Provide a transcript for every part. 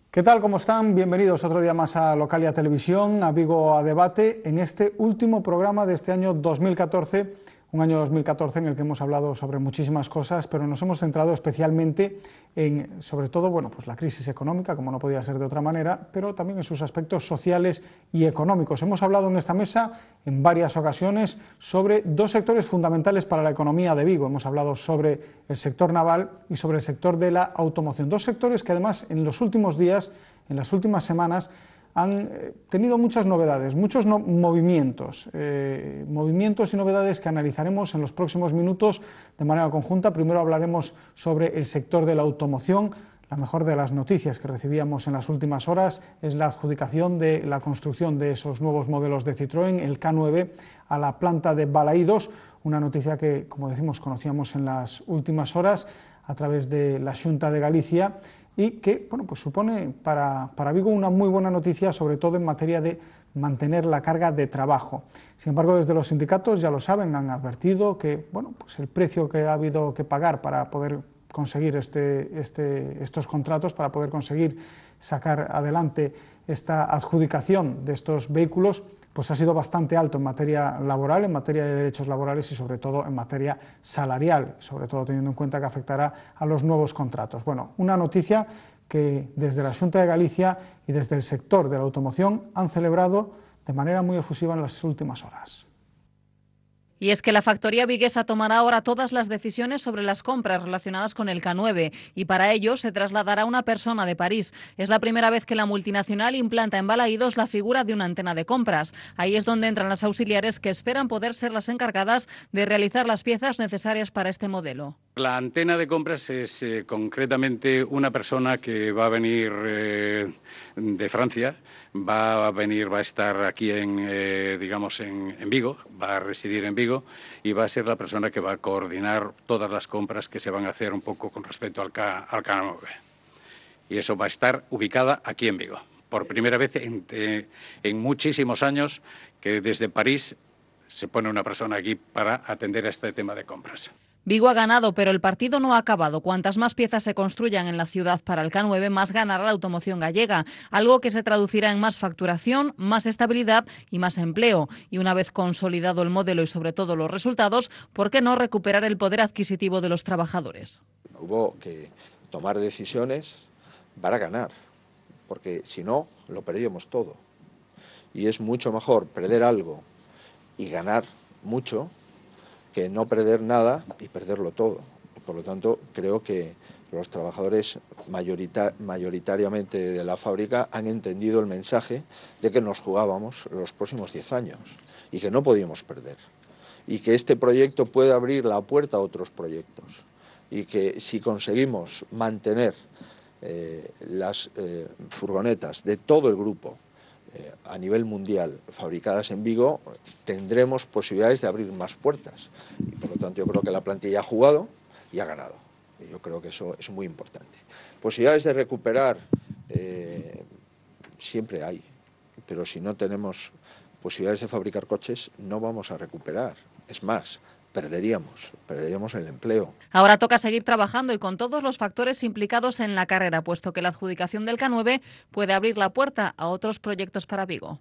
¿Qué tal? ¿Cómo están? Bienvenidos otro día más a Localia Televisión, a Vigo a Debate, en este último programa de este año 2014, un año 2014 en el que hemos hablado sobre muchísimas cosas, pero nos hemos centrado especialmente en, sobre todo, bueno, pues la crisis económica, como no podía ser de otra manera, pero también en sus aspectos sociales y económicos. Hemos hablado en esta mesa en varias ocasiones sobre dos sectores fundamentales para la economía de Vigo. Hemos hablado sobre el sector naval y sobre el sector de la automoción. Dos sectores que además en los últimos días, en las últimas semanas, han tenido muchas novedades, muchos movimientos y novedades que analizaremos en los próximos minutos de manera conjunta. Primero hablaremos sobre el sector de la automoción. La mejor de las noticias que recibíamos en las últimas horas es la adjudicación de la construcción de esos nuevos modelos de Citroën, el K9, a la planta de Balaídos, una noticia que, como decimos, conocíamos en las últimas horas a través de la Xunta de Galicia, y que bueno, pues supone para Vigo una muy buena noticia, sobre todo en materia de mantener la carga de trabajo. Sin embargo, desde los sindicatos, ya lo saben, han advertido que bueno, pues el precio que ha habido que pagar para poder conseguir estos contratos, para poder conseguir sacar adelante esta adjudicación de estos vehículos, pues ha sido bastante alto en materia laboral, en materia de derechos laborales y sobre todo en materia salarial, sobre todo teniendo en cuenta que afectará a los nuevos contratos. Bueno, una noticia que desde la Xunta de Galicia y desde el sector de la automoción han celebrado de manera muy efusiva en las últimas horas. Y es que la factoría viguesa tomará ahora todas las decisiones sobre las compras relacionadas con el K9 y para ello se trasladará una persona de París. Es la primera vez que la multinacional implanta en Balaídos la figura de una antena de compras. Ahí es donde entran las auxiliares que esperan poder ser las encargadas de realizar las piezas necesarias para este modelo. La antena de compras es concretamente una persona que va a venir de Francia, va a estar aquí en Vigo, va a residir en Vigo y va a ser la persona que va a coordinar todas las compras que se van a hacer un poco con respecto al K9. Y eso va a estar ubicada aquí en Vigo. Por primera vez en muchísimos años que desde París se pone una persona aquí para atender a este tema de compras. Vigo ha ganado, pero el partido no ha acabado. Cuantas más piezas se construyan en la ciudad para el K9, más ganará la automoción gallega, algo que se traducirá en más facturación, más estabilidad y más empleo. Y una vez consolidado el modelo y sobre todo los resultados, ¿por qué no recuperar el poder adquisitivo de los trabajadores? Hubo que tomar decisiones para ganar, porque si no, lo perdíamos todo. Y es mucho mejor perder algo y ganar mucho que no perder nada y perderlo todo. Por lo tanto, creo que los trabajadores mayoritariamente de la fábrica han entendido el mensaje de que nos jugábamos los próximos 10 años y que no podíamos perder. Y que este proyecto puede abrir la puerta a otros proyectos. Y que si conseguimos mantener las furgonetas de todo el grupo a nivel mundial fabricadas en Vigo, tendremos posibilidades de abrir más puertas y por lo tanto yo creo que la plantilla ha jugado y ha ganado y yo creo que eso es muy importante. Posibilidades de recuperar siempre hay, pero si no tenemos posibilidades de fabricar coches no vamos a recuperar, es más, perderíamos el empleo. Ahora toca seguir trabajando y con todos los factores implicados en la carrera, puesto que la adjudicación del K9 puede abrir la puerta a otros proyectos para Vigo.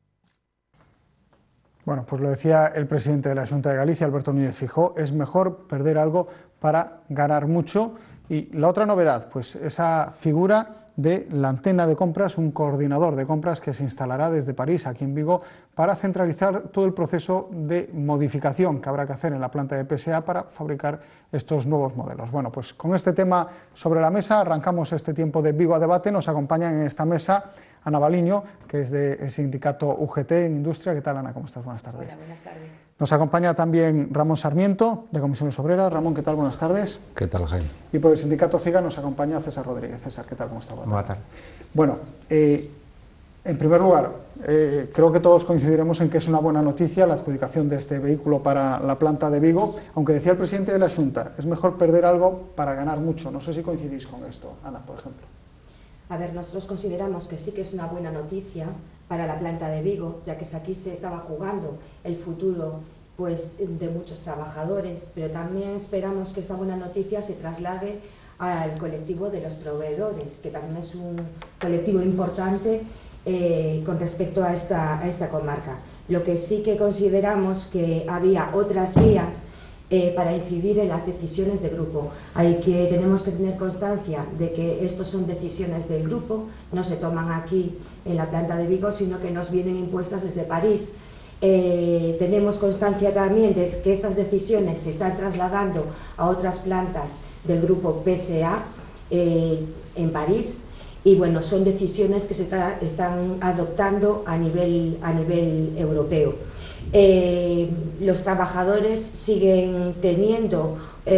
Bueno, pues lo decía el presidente de la Xunta de Galicia, Alberto Núñez Feijóo, es mejor perder algo para ganar mucho. Y la otra novedad, pues esa figura de la antena de compras, un coordinador de compras que se instalará desde París, aquí en Vigo, para centralizar todo el proceso de modificación que habrá que hacer en la planta de PSA para fabricar estos nuevos modelos. Bueno, pues con este tema sobre la mesa arrancamos este tiempo de Vigo a Debate. Nos acompañan en esta mesa Ana Baliño, que es del sindicato UGT en Industria. ¿Qué tal, Ana? ¿Cómo estás? Buenas tardes. Hola, buenas tardes. Nos acompaña también Ramón Sarmiento, de Comisiones Obreras. Ramón, ¿qué tal? Buenas tardes. ¿Qué tal, Jaime? Y por el sindicato CIGA nos acompaña César Rodríguez. César, ¿qué tal? ¿Cómo está? Buenas tardes. Bueno, en primer lugar, creo que todos coincidiremos en que es una buena noticia la adjudicación de este vehículo para la planta de Vigo, aunque decía el presidente de la Xunta, es mejor perder algo para ganar mucho. No sé si coincidís con esto, Ana, por ejemplo. A ver, nosotros consideramos que sí que es una buena noticia para la planta de Vigo, ya que aquí se estaba jugando el futuro pues, de muchos trabajadores, pero también esperamos que esta buena noticia se traslade al colectivo de los proveedores, que también es un colectivo importante con respecto a esta comarca. Lo que sí que consideramos que había otras vías para incidir en las decisiones de grupo. Tenemos que tener constancia de que estos son decisiones del grupo, no se toman aquí en la planta de Vigo, sino que nos vienen impuestas desde París. Tenemos constancia también de que estas decisiones se están trasladando a otras plantas del grupo PSA en París, y bueno, son decisiones que se están adoptando a nivel europeo. Los trabajadores siguen teniendo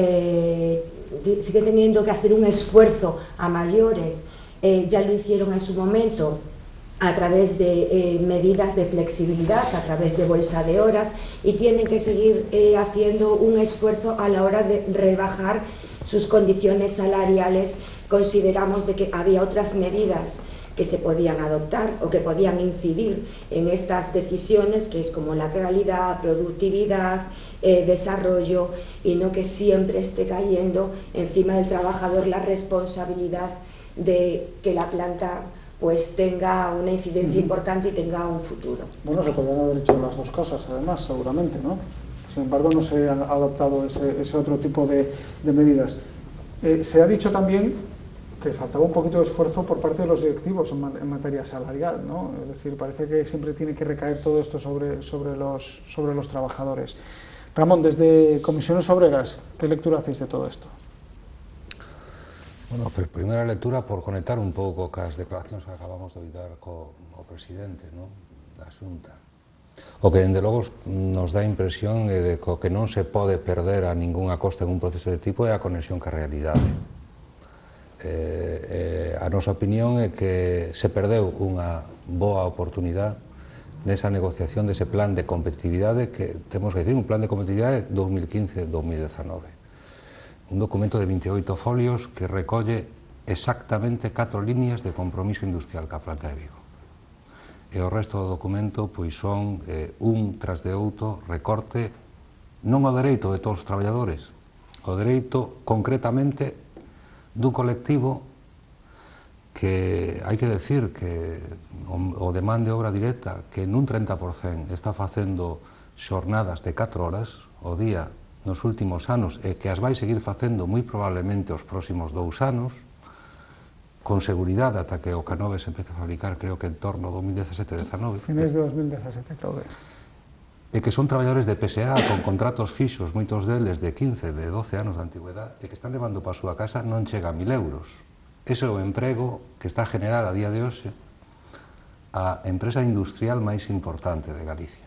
que hacer un esfuerzo a mayores, ya lo hicieron en su momento a través de medidas de flexibilidad, a través de bolsa de horas, y tienen que seguir haciendo un esfuerzo a la hora de rebajar sus condiciones salariales. Consideramos de que había otras medidas que se podían adoptar o que podían incidir en estas decisiones, que es como la calidad, productividad, desarrollo, y no que siempre esté cayendo encima del trabajador la responsabilidad de que la planta pues tenga una incidencia importante y tenga un futuro. Bueno, se podrían haber hecho las dos cosas, además, seguramente, ¿no? Sin embargo, no se han adoptado ese otro tipo de medidas. Se ha dicho también que faltaba un poquito de esfuerzo por parte de los directivos en materia salarial, ¿no? Es decir, parece que siempre tiene que recaer todo esto sobre los trabajadores. Ramón, desde Comisiones Obreras, ¿qué lectura hacéis de todo esto? Bueno, pero primera lectura por conectar un pouco cas declaracións que acabamos de oír co presidente, ¿no?, da Xunta. O que, dende logo, nos dá a impresión de que non se pode perder a ningunha costa en un proceso de tipo é a conexión ca realidade. A nosa opinión é que se perdeu unha boa oportunidade nesa negociación dese plan de competitividade que, temos que decir, un plan de competitividade 2015-2019. Un documento de 28 folios que recolle exactamente 4 líneas de compromiso industrial ca planta de Vigo. E o resto do documento pois son un tras de outro recorte non ao dereito de todos os traballadores, ao dereito concretamente dun colectivo que hai que decir que o demán de obra directa que nun 30% está facendo xornadas de 4 horas ao día nos últimos anos e que as vai seguir facendo moi probablemente os próximos 2 anos, con seguridade ata que o K9 se empece a fabricar, creo que en torno a 2017-19. Fines de 2017, creo que. E que son traballadores de PSA con contratos fixos, moitos deles de 15, de 12 anos de antigüedade, e que están levando para a súa casa non chega a 1.000 euros. Ese é o emprego que está a generar a día de hoxe a empresa industrial máis importante de Galicia.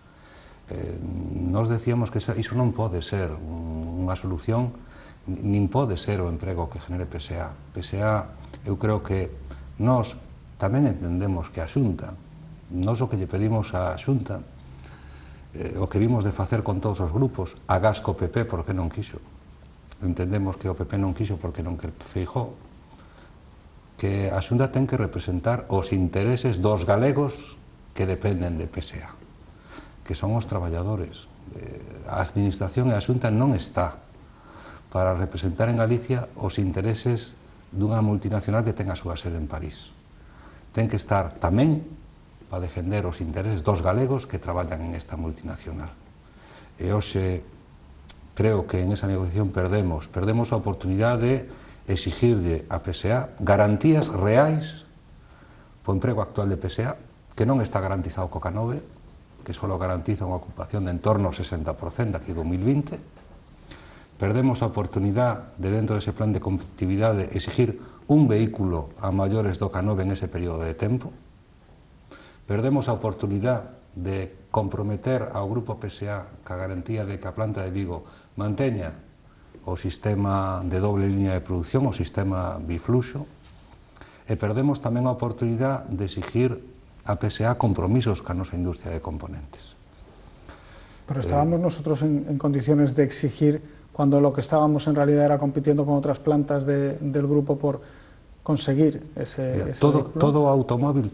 Nos decíamos que iso non pode ser unha solución, nin pode ser o emprego que genere PSA. PSA, eu creo que nós tamén entendemos que a Xunta, nós o que lle pedimos á Xunta, o que vimos de facer con todos os grupos, agás co PP porque non quixo. Entendemos que o PP non quixo porque non que Feijóo, que a Xunta ten que representar os intereses dos galegos que dependen de PSA, que son os traballadores. A Administración e a Xunta non está para representar en Galicia os intereses dunha multinacional que ten a súa sede en París. Ten que estar tamén para defender os intereses dos galegos que traballan en esta multinacional. E hoxe creo que en esa negociación perdemos a oportunidade de exigirlle a PSA garantías reais po emprego actual de PSA, que non está garantizado co K9, que só garantiza unha ocupación de en torno ao 60% aquí 2020. Perdemos a oportunidade de, dentro dese plan de competitividade, exigir un vehículo a maiores do K9 en ese período de tempo. Perdemos a oportunidade de comprometer ao grupo PSA ca garantía de que a planta de Vigo manteña o sistema de doble línea de producción, o sistema bifluxo, e perdemos tamén a oportunidade de exigir a PSA compromisos ca nosa industria de componentes. Pero estábamos nosotros en condiciones de exigir cuando lo que estábamos en realidad era compitiendo con otras plantas del grupo por conseguir ese todo automóvil,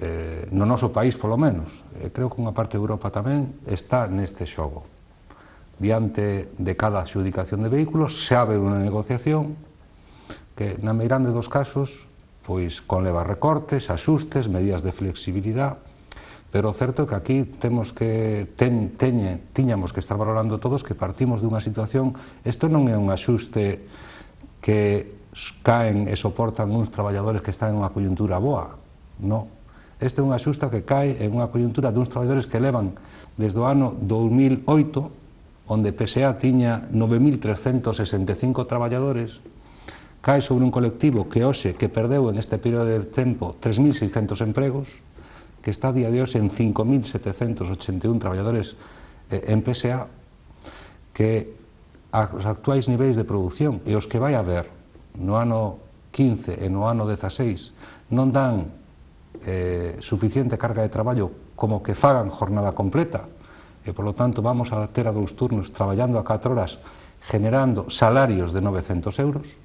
no noso país polo menos, creo que unha parte de Europa tamén está neste xogo. diante de cada adxudicación de vehículos, se abre unha negociación que, na meirande dos casos, pois conleva recortes, axustes, medidas de flexibilidade, pero o certo é que aquí tiñamos que estar valorando todos que partimos dunha situación. Isto non é un axuste que caen e soportan uns traballadores que están en unha coyuntura boa, non. Este é un axuste que cae en unha coyuntura duns traballadores que levan desde o ano 2008, onde PSA tiña 9.365 traballadores, cae sobre un colectivo que hoxe, que perdeu en este período de tempo 3.600 empregos, que está a día de hoxe en 5.781 traballadores en PSA, que os actuais niveis de produción e os que vai haber no ano 15 e no ano 16 non dan suficiente carga de traballo como que fagan jornada completa, e por lo tanto vamos a ter a 2 turnos traballando a 4 horas generando salarios de 900 euros,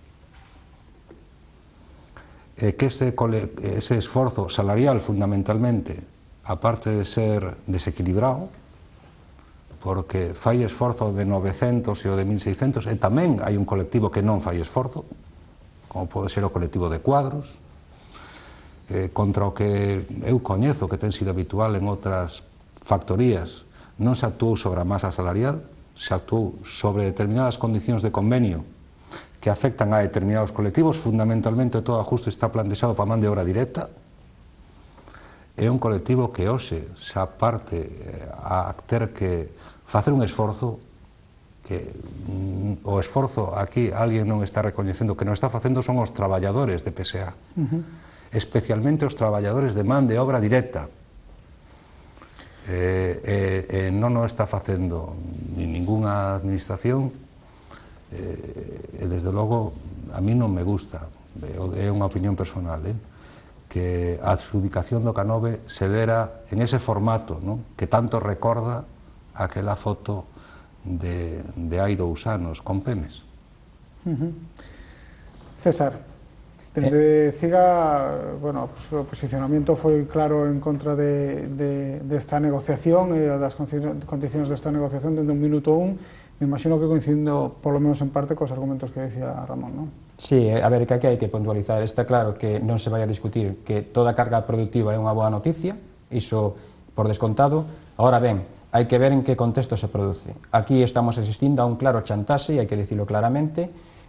que ese esforzo salarial fundamentalmente, aparte de ser desequilibrado, porque fai esforzo de 900 e o de 1.600, e tamén hai un colectivo que non fai esforzo, como pode ser o colectivo de cuadros, contra o que eu coñezo que ten sido habitual en outras factorías. Non se actuou sobre a masa salarial, se actuou sobre determinadas condicións de convenio que afectan a determinados colectivos. Fundamentalmente todo o ajuste está plantexado para man de obra directa. É un colectivo que hoxe xa parte a ter que facer un esforzo que o esforzo aquí alguén non está recoñecendo que non está facendo son os traballadores de PSA, especialmente os traballadores de man de obra directa. Non o está facendo ni ningunha administración. E desde logo a mí non me gusta, é unha opinión personal, que a adxudicación do K9 se dera en ese formato, que tanto recorda aquela foto de hai 2 anos con Pemex. César, desde CIGA, bueno, o posicionamiento foi claro en contra desta negociación e das condicións desta negociación dende un minuto 1. Me imagino que coincidindo, por lo menos en parte, cos argumentos que decía Ramón, non? Sí, a ver, que aquí hai que puntualizar. Está claro que non se vai a discutir que toda carga productiva é unha boa noticia, iso por descontado. Ahora ben, hai que ver en que contexto se produce. Aquí estamos asistindo a un claro chantaxe, e hai que dicilo claramente.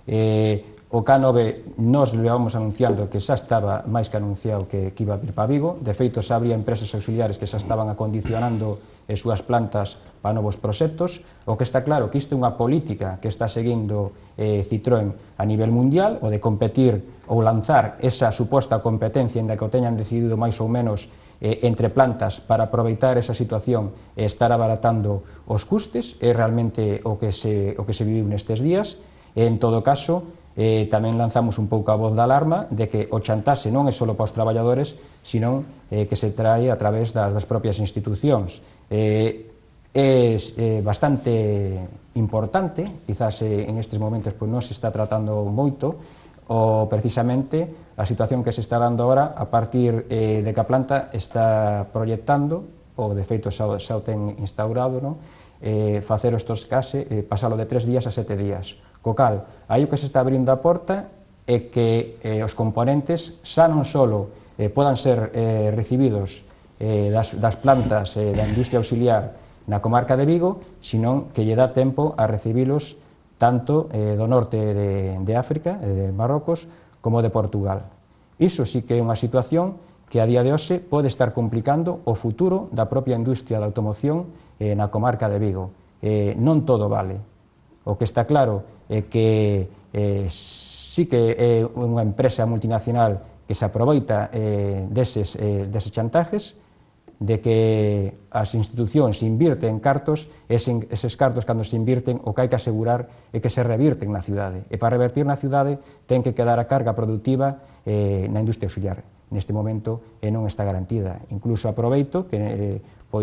O K9 nos levamos anunciando que xa estaba máis que anunciado que iba a vir para Vigo. De feito, xa habría empresas auxiliares que xa estaban acondicionando as súas plantas para novos proxectos. O que está claro que isto é unha política que está seguindo Citroën a nivel mundial, o de competir ou lanzar esa suposta competencia en da que o teñan decidido máis ou menos entre plantas para aproveitar esa situación e estar abaratando os custes, é realmente o que se viviu nestes días. En todo caso, tamén lanzamos un pouco a voz de alarma de que o chantaxe non é só para os traballadores, sino que se trae a través das propias institucións. É bastante importante, quizás en estes momentos non se está tratando moito, precisamente a situación que se está dando ahora a partir de que a planta está proyectando, ou de feito xa o ten instaurado, facer estos cases, pasalo de 3 días a 7 días. Co cal, aí o que se está abrindo a porta é que os componentes xa non só podan ser recibidos das plantas da industria auxiliar na comarca de Vigo, sino que lle dá tempo a recibilos tanto do norte de África, de Marrocos, como de Portugal. Iso sí que é unha situación que a día de hoxe pode estar complicando o futuro da propia industria da automoción na comarca de Vigo. Non todo vale. O que está claro é que sí que é unha empresa multinacional que se aproveita deses chantajes, de que as institucións invirten cartos, eses cartos cando se invirten o que hai que asegurar é que se revirten na cidade, e para revertir na cidade ten que quedar a carga productiva na industria auxiliar. Neste momento non está garantida. Incluso aproveito que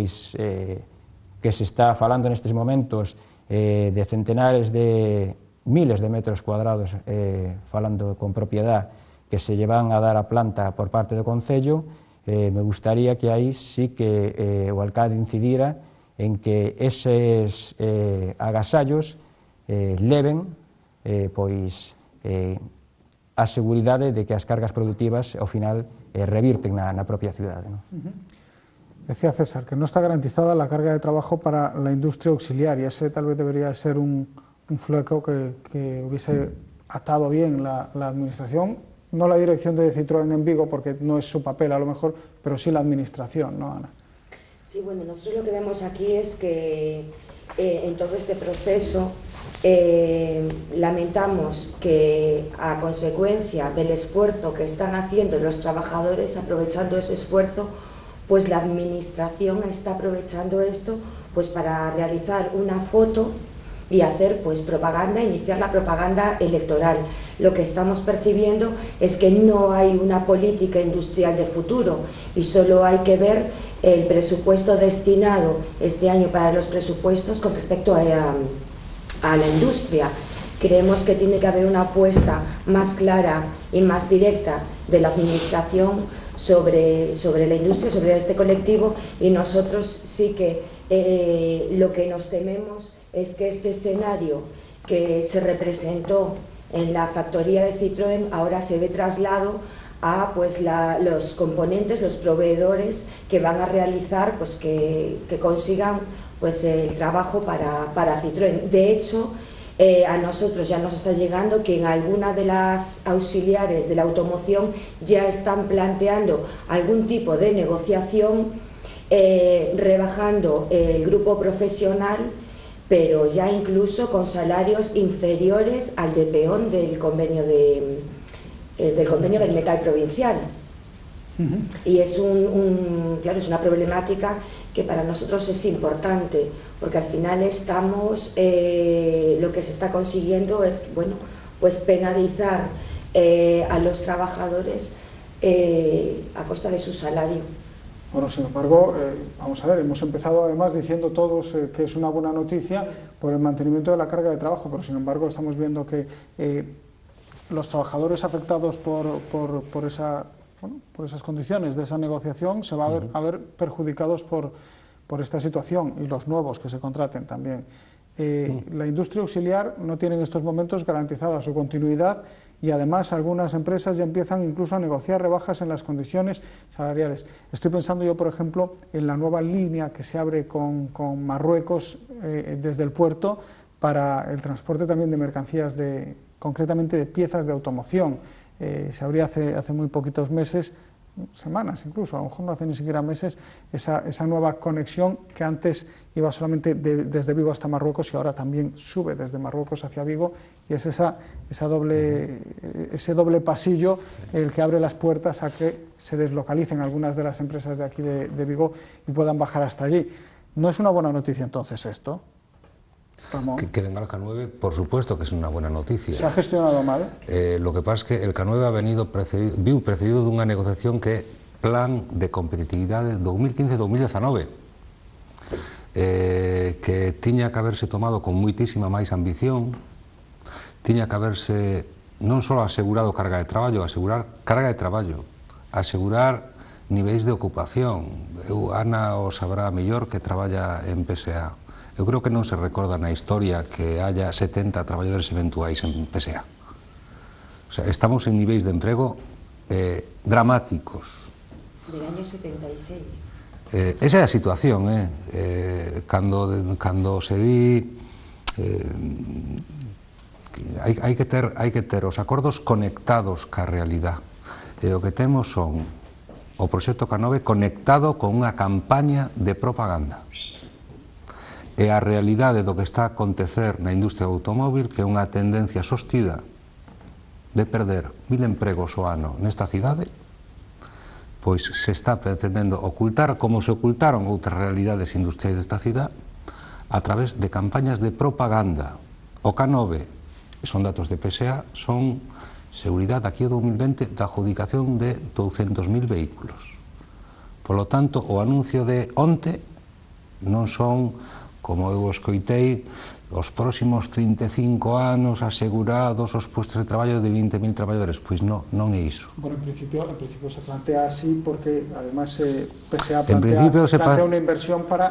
se está falando nestes momentos de centenares de miles de metros cuadrados, falando con propiedad, que se llevan a dar a planta por parte do Concello. Me gustaría que aí sí que o alcalde incidira en que eses agasallos leven pois a seguridade de que as cargas productivas ao final revirten na propia cidade. Decía César que no está garantizada la carga de trabajo para la industria auxiliar y ese tal vez debería ser un fleco que hubiese atado bien la administración, no la dirección de Citroën en Vigo porque no es su papel a lo mejor, pero sí la administración, ¿no, Ana? Sí, bueno, nosotros lo que vemos aquí es que en todo este proceso lamentamos que a consecuencia del esfuerzo que están haciendo los trabajadores, aprovechando ese esfuerzo, pues la administración está aprovechando esto pues para realizar una foto y hacer pues propaganda, iniciar la propaganda electoral. Lo que estamos percibiendo es que no hay una política industrial de futuro y solo hay que ver el presupuesto destinado este año para los presupuestos con respecto a la industria. Creemos que tiene que haber una apuesta más clara y más directa de la administración sobre la industria, sobre este colectivo, y nosotros sí que lo que nos tememos es que este escenario que se representó en la factoría de Citroën ahora se ve traslado a pues los componentes, los proveedores que van a realizar, pues que consigan pues el trabajo para Citroën. De hecho, a nosotros ya nos está llegando que en alguna de las auxiliares de la automoción ya están planteando algún tipo de negociación, rebajando el grupo profesional, pero ya incluso con salarios inferiores al de peón del convenio del metal provincial. Y es claro, es una problemática que para nosotros es importante, porque al final estamos, lo que se está consiguiendo es, bueno, pues penalizar a los trabajadores a costa de su salario. Bueno, sin embargo, vamos a ver, hemos empezado además diciendo todos que es una buena noticia por el mantenimiento de la carga de trabajo, pero sin embargo estamos viendo que los trabajadores afectados por esas condiciones de esa negociación se van a ver perjudicados por esta situación, y los nuevos que se contraten también. La industria auxiliar no tiene en estos momentos garantizada su continuidad, y además algunas empresas ya empiezan incluso a negociar rebajas en las condiciones salariales. Estoy pensando yo, por ejemplo, en la nueva línea que se abre con Marruecos desde el puerto para el transporte también de mercancías, concretamente de piezas de automoción. Se abría hace muy poquitos meses, semanas incluso, a lo mejor no hace ni siquiera meses, esa nueva conexión que antes iba solamente desde Vigo hasta Marruecos y ahora también sube desde Marruecos hacia Vigo, y es ese doble pasillo el que abre las puertas a que se deslocalicen algunas de las empresas de aquí de Vigo y puedan bajar hasta allí. ¿No es una buena noticia entonces esto, Ramón? Que venga el K9, por supuesto que es una buena noticia. ¿Se ha gestionado mal? Lo que pasa es que el K9 ha venido precedido de unha negociación que é Plan de Competitividade 2015-2019, que tiña que haberse tomado con moitísima máis ambición, tiña que haberse non só asegurado carga de traballo, asegurar niveis de ocupación. Ana o sabrá mellor que traballa en PSA. Eu creo que non se recorda na historia que haya 70 traballadores eventuais en PSA. O sea, estamos en niveis de emprego dramáticos. Del año 76. Esa é a situación, cando se di... hai que ter os acordos conectados ca realidade. E o que temos son o proxecto K9 conectado con unha campaña de propaganda. E a realidade do que está a acontecer na industria automóvil, que é unha tendencia sostida de perder 1000 empregos ao ano nesta cidade, pois se está pretendendo ocultar, como se ocultaron outras realidades industriais desta cidade, a través de campañas de propaganda. O K9, que son datos de PSA, son seguridade aquí o 2020 da adjudicación de 200.000 vehículos. Por lo tanto, o anuncio de onte non son, como eu escoitei, os próximos 35 anos asegurados os puestos de traballo de 20.000 traballadores. Pois non é iso. Bueno, en principio se plantea así porque además PSA plantea una inversión para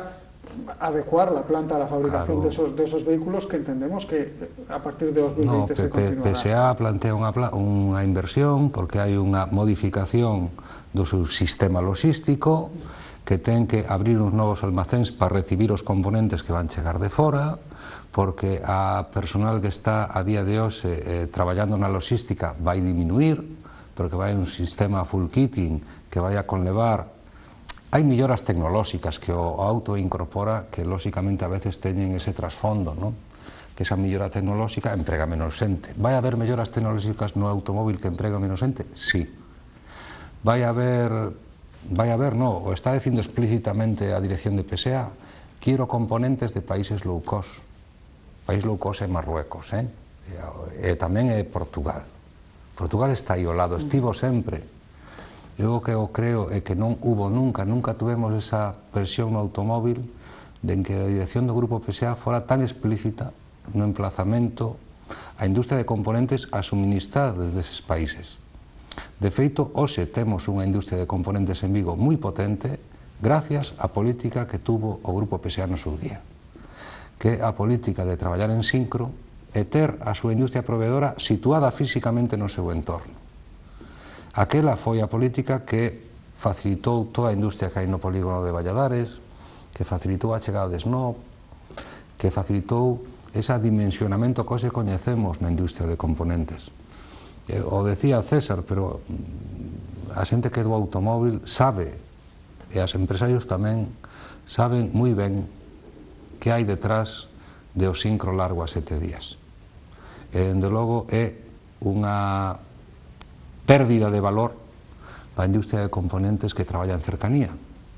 adecuar la planta a la fabricación de esos vehículos, que entendemos que a partir de 2020 se continuará. PSA plantea unha inversión porque hai unha modificación do seu sistema logístico, que ten que abrir uns novos almacéns para recibir os componentes que van chegar de fora, porque a personal que está a día de hoxe traballando na logística vai diminuir, porque vai un sistema full kitting que vai a conlevar. Hai melloras tecnolóxicas que o auto incorpora que, lóxicamente, a veces teñen ese trasfondo, non? Que esa mellora tecnolóxica emprega menos xente. Vai haber melloras tecnolóxicas no automóvil que emprega menos xente? Sí. Vai haber, no, o está dicindo explícitamente a dirección de PSA, quiero componentes de países low cost. País low cost é Marruecos, e tamén é Portugal. Portugal está aí ao lado, estivo sempre. Eu que eu creo é que non hubo nunca tuvemos esa versión no automóvil de en que a dirección do Grupo PSA fora tan explícita no emplazamento a industria de componentes a suministrar desde eses países. De feito, hoxe temos unha industria de componentes en Vigo moi potente gracias á política que tuvo o Grupo PSA no seu día, que é a política de traballar en sincro e ter a súa industria proveedora situada físicamente no seu entorno. Aquela foi a política que facilitou toda a industria que hai no polígono de Valladares, que facilitou a chegada de Snob, que facilitou ese dimensionamento que hoxe coñecemos na industria de componentes. O decía César, pero a xente que é do automóvil sabe, e as empresarios tamén saben moi ben que hai detrás de o sincro largo a 7 días. E, dende logo, é unha pérdida de valor para a industria de componentes que traballa en cercanía,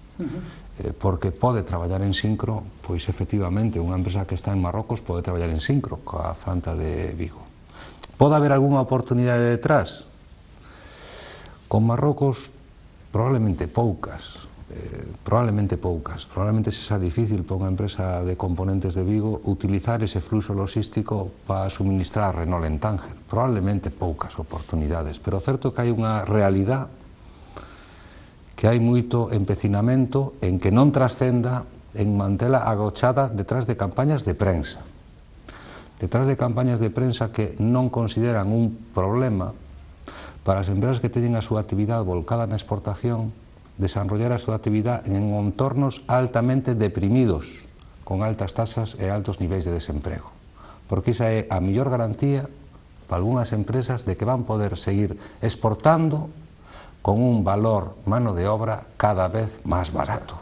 porque pode traballar en sincro, pois efectivamente unha empresa que está en Marrocos pode traballar en sincro coa planta de Vigo. Pode haber algunha oportunidade detrás? Con Marrocos probablemente poucas, probablemente se xa difícil para unha empresa de componentes de Vigo utilizar ese fluxo logístico para suministrar a Renault en Tánger. Probablemente poucas oportunidades, pero o certo é que hai unha realidade, que hai moito empecinamento en que non trascenda en mantela agochada detrás de campañas de prensa. Detrás de campañas de prensa que non consideran un problema para as empresas que teñen a súa actividade volcada na exportación, desarrollar a súa actividade en entornos altamente deprimidos, con altas tasas e altos niveis de desemprego. Porque esa é a mellor garantía para algunhas empresas de que van poder seguir exportando con un valor mano de obra cada vez máis barato.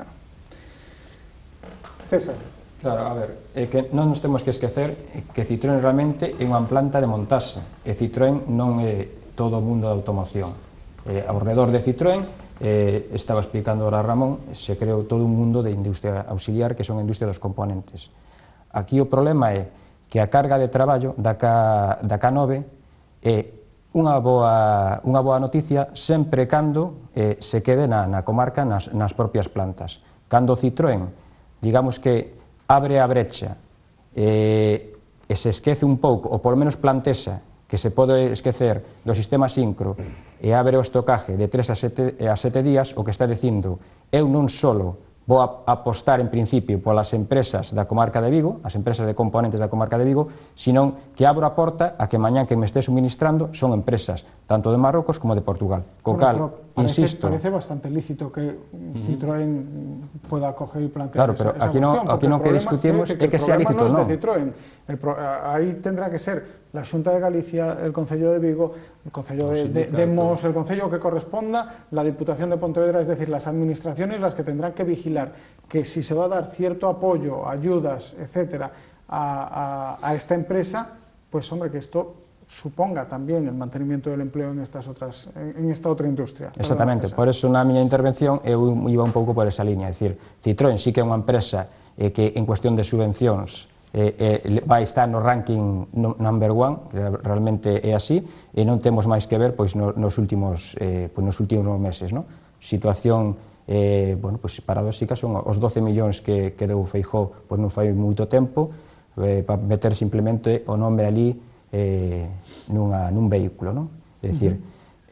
César. Claro, a ver, é que non nos temos que esquecer que Citroën realmente é unha planta de montaxe, e Citroën non é todo o mundo da automoción. Ao redor de Citroën, estaba explicando ahora Ramón, se creou todo un mundo de industria auxiliar, que son a industria dos componentes. Aquí o problema é que a carga de traballo da K9 é unha boa noticia sempre cando se quede na comarca, nas propias plantas. Cando Citroën, digamos que abre a brecha e se esquece un pouco, ou polo menos plantexa, que se pode esquecer do sistema sincro e abre o estocaje de 3 a 7 días, o que está dicindo, eu non solo vou apostar en principio polas empresas da comarca de Vigo, as empresas de componentes da comarca de Vigo, senón que abro a porta a que mañán que me esté suministrando son empresas tanto de Marrocos como de Portugal. Co cal, insisto... Parece bastante lícito que Citroën pueda coger y plantear claro, pero esa aquí non que discutimos é que sea lícito, non. Ahí tendrá que ser la Xunta de Galicia, el Concello de Vigo, el Concello de Mos, el Concello que corresponda, la Diputación de Pontevedra, es decir, las administraciones las que tendrán que vigilar que si se va a dar cierto apoyo, ayudas, etcétera, a esta empresa, pues hombre, que esto suponga también el mantenimiento del empleo en esta otra industria. Exactamente, por eso na miña intervención eu iba un pouco por esa línea, é dicir, Citroën sí que é unha empresa que en cuestión de subvencións vai estar no ranking number one, realmente é así, e non temos máis que ver pois nos últimos meses, non? Situación paradóxica son os 12 millóns que deu Feijóo pois non fai moito tempo para meter simplemente o nome ali nun vehículo, non? É dicir,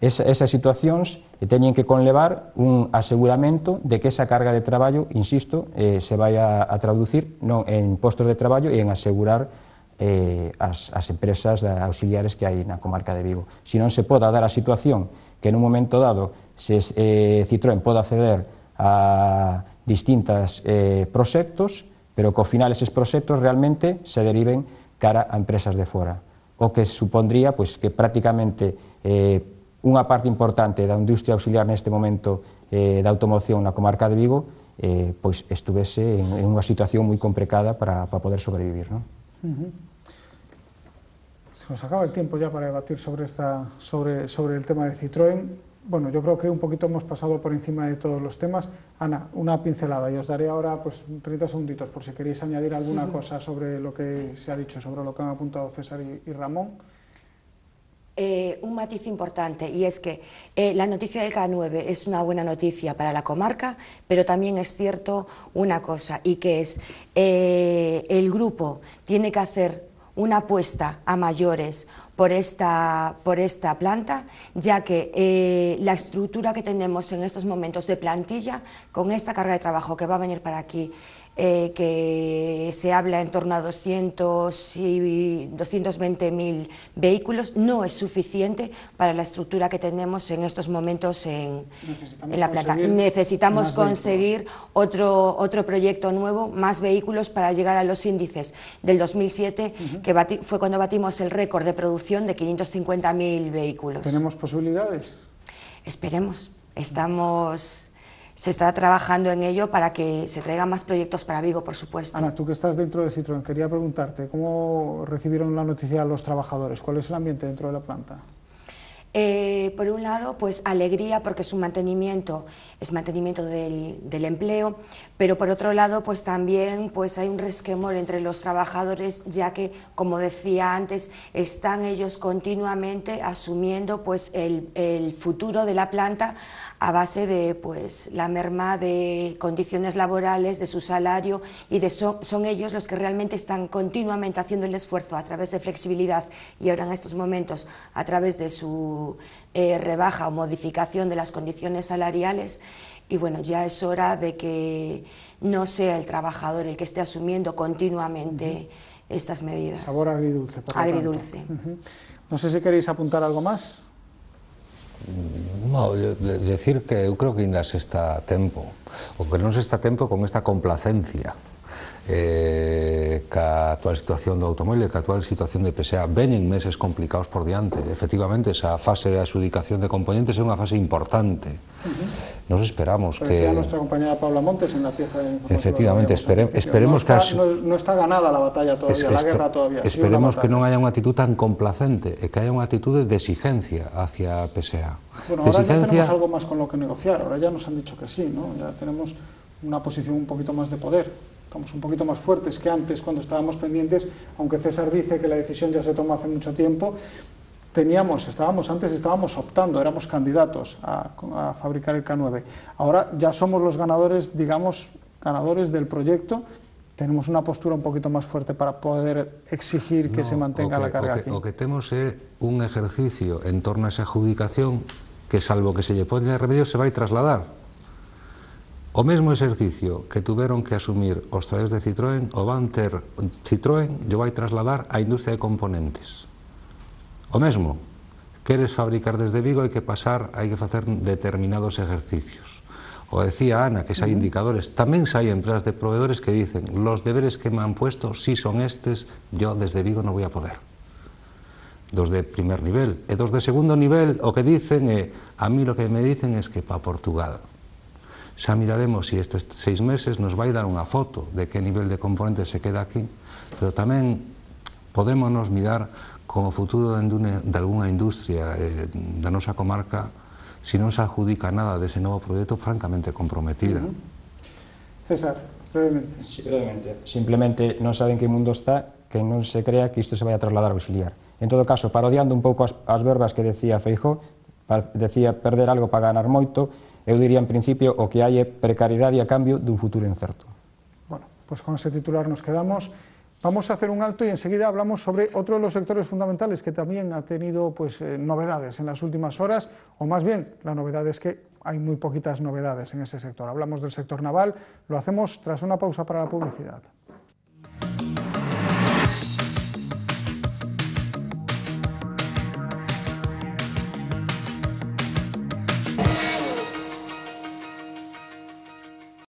Esas situacións teñen que conlevar un aseguramento de que esa carga de traballo, insisto, se vai a traducir non en postos de traballo e en asegurar as empresas auxiliares que hai na comarca de Vigo. Se non se poda dar a situación que nun momento dado Citroën poda acceder a distintos proxectos, pero que ao final eses proxectos realmente se deriven cara a empresas de fora, o que supondría que prácticamente unha parte importante da industria auxiliar neste momento da automoción na comarca de Vigo estuvese en unha situación moi complicada para poder sobrevivir, non? Se nos acaba el tiempo ya para debatir sobre el tema de Citroën. Bueno, yo creo que un poquito hemos pasado por encima de todos los temas. Ana, una pincelada, y os daré ahora 30 segunditos por si queréis añadir alguna cosa sobre lo que se ha dicho, sobre lo que han apuntado César y Ramón. Un matiz importante, y es que la noticia del K9 es una buena noticia para la comarca, pero también es cierto una cosa, y que es el grupo tiene que hacer una apuesta a mayores por esta planta, ya que la estructura que tenemos en estos momentos de plantilla, con esta carga de trabajo que va a venir para aquí, que se habla en torno a 200 y 220.000 vehículos, no es suficiente para la estructura que tenemos en estos momentos en la planta. Necesitamos conseguir otro proyecto nuevo, más vehículos para llegar a los índices del 2007, que fue cuando batimos el récord de producción de 550.000 vehículos. ¿Tenemos posibilidades? Esperemos. Se está trabajando en ello para que se traigan más proyectos para Vigo, por supuesto. Ana, tú que estás dentro de Citroën, quería preguntarte, ¿cómo recibieron la noticia los trabajadores? ¿Cuál es el ambiente dentro de la planta? Por un lado, pues alegría, porque es mantenimiento del empleo, pero por otro lado, pues también hay un resquemor entre los trabajadores, ya que, como decía antes, están ellos continuamente asumiendo el futuro de la planta a base de la merma de condiciones laborales, de su salario, y son ellos los que realmente están continuamente haciendo el esfuerzo a través de flexibilidad, y ahora en estos momentos a través de su rebaja o modificación de las condiciones salariales. Y bueno, ya es hora de que no sea el trabajador el que esté asumiendo continuamente estas medidas. Sabor agridulce. Agridulce. No sé si queréis apuntar algo más. No, decir que eu creo que ainda se está a tempo, o que non se está a tempo con esta complacencia ca actual situación do automóvil e ca actual situación de PSA. Veñen meses complicados por diante. Efectivamente, esa fase de adjudicación de componentes é unha fase importante. Nos esperamos que... Decía nuestra compañera Paula Montes en la pieza de información. Efectivamente, esperemos que... No está ganada la batalla todavía, la guerra todavía. Esperemos que non haya unha actitud tan complacente e que haya unha actitud de exigencia hacia PSA. Bueno, ahora ya tenemos algo más con lo que negociar, ahora ya nos han dicho que sí, ¿no? Ya tenemos una posición un poquito más de poder. Estamos un poquito más fuertes que antes cuando estábamos pendientes, aunque César dice que la decisión ya se tomó hace mucho tiempo. Antes estábamos optando, éramos candidatos a fabricar el K9. Ahora ya somos los ganadores, digamos, ganadores del proyecto. Tenemos una postura un poquito más fuerte para poder exigir que se mantenga la carga aquí. O que temos é un ejercicio en torno a esa adjudicación que, salvo que se lle pode remedio, se vai trasladar. O mesmo exercicio que tuveron que asumir os traballadores de Citroën, o van ter Citroën, yo vai trasladar á industria de componentes. O mesmo, queres fabricar desde Vigo, hai que facer determinados ejercicios. O decía Ana, que hai indicadores, tamén hai empresas de proveedores que dicen, los deberes que me han puesto, si son estes, yo desde Vigo no voy a poder. Dos de primer nivel. E dos de segundo nivel, o que dicen é, a mí lo que me dicen es que para Portugal. Xa miraremos se estes 6 meses nos vai dar unha foto de que nivel de componentes se queda aquí, pero tamén podémonos mirar como futuro de alguna industria da nosa comarca, se non se adjudica nada dese novo proxecto, francamente comprometida. César, brevemente. Sí, brevemente. Simplemente non saben que mundo está, que non se crea que isto se vai a trasladar ao auxiliar. En todo caso, parodiando un pouco as verbas que decía Feijóo, decía perder algo para ganar moito, eu diría en principio o que hai é precariedade a cambio dun futuro incerto. Bueno, pues con ese titular nos quedamos. Vamos a hacer un alto y enseguida hablamos sobre otro de los sectores fundamentales que también ha tenido novedades en las últimas horas, o más bien, la novedad es que hay muy poquitas novedades en ese sector. Hablamos del sector naval, lo hacemos tras una pausa para la publicidad.